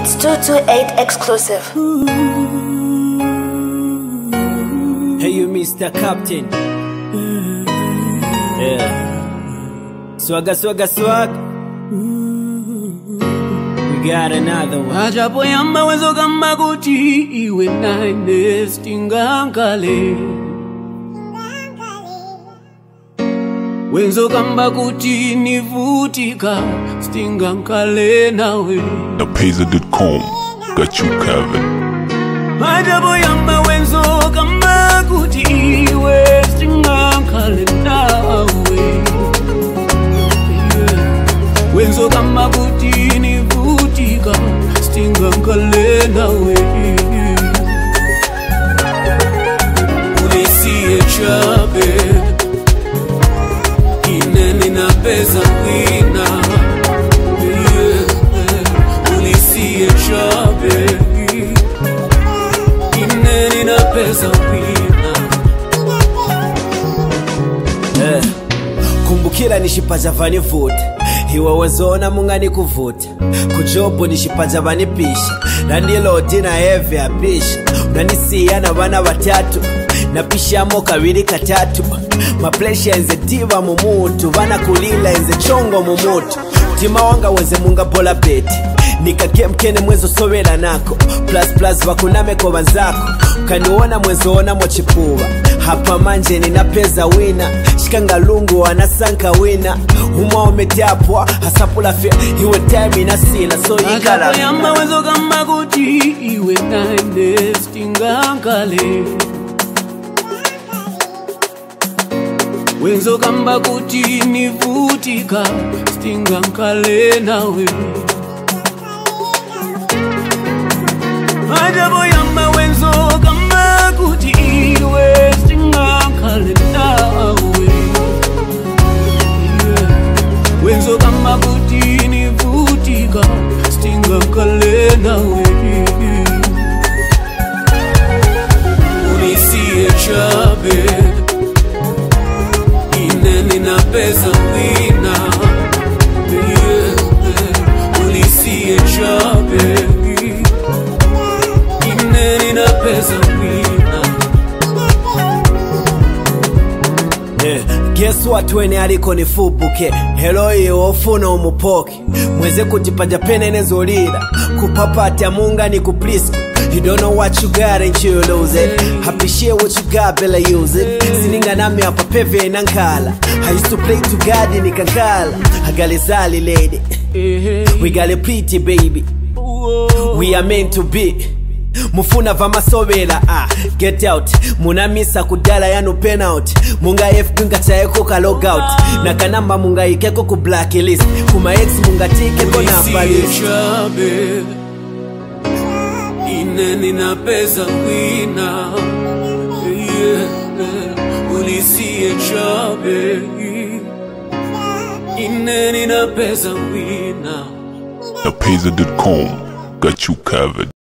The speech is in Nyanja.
It's 228 exclusive. Hey, you, Mr. Captain. Yeah. Swagga, swagga, swag. We got another one. Ajapo yamba wenzo kama kuti iwe naine stingankale. Wenzo kamba kuti nivutika stingankale nawe. Thepayzer.com got you covered. Ajapo yamba wenzo kamba kuti iwe stingankale nawe. Wenzo kamba kuti nivutika stingankale nawe. Ulisiye chabe ineni na pesa wina. Ulisiye chabe ineni na pesa wina. Kumbukila nishipaza vani vuta. Hiwa wazona mungani kuvuta. Kujobo nishipaza vani pisha. Nandilo dina heavy apisha. Unanisiya na wana watatu. Napisha moka wili katatu. Maplesha enze diva mumutu. Vana kulila enze chongo mumutu. Tima wanga weze munga bola beti. Nikake mkene mwezo sowela nako. Plus wakuname kwa wanzako. Kaniona mwezo ona mochipuwa. Hapa manje nina peza wina. Shikanga lungu wanasanka wina. Huma umetapwa hasapula fia. Hiwe time inasila so ikala. Ajapo yamba wenzo kamba kuti iwe naine stingankale. Wenzo kamba kuti nivutika stingankale nawe. Ajapo yamba wenzo kamba kuti iwe stingankale nawe. Wenzo kamba kuti nivutika stingankale nawe. Ulisiye chabe ineni na pesa wina. Ulisiye chabe ineni na pesa wina. Guess what wene aliko nifubuke. Hello iyo ofuna umupoke. Mweze kutipaja pene nezolira. Kupapata munga ni kuplisko. You don't know what you got and you lose it. Happy share what you got, Bella use it. Sininga nami hapa peve nankala. I used to play to God in Nikakala. I got a zali lady. We got a pretty baby. We are meant to be. Mufuna vama sovela get out. Muna misa kudala yanu penalty. Munga F gunga chaeko ka logout. Na kanamba munga ikeko ku blacklist. Kuma ex munga tike kona pali. Ineni na pesa wina. Ulisiye chabe ineni na pesa wina. Thepayzer.com got you covered.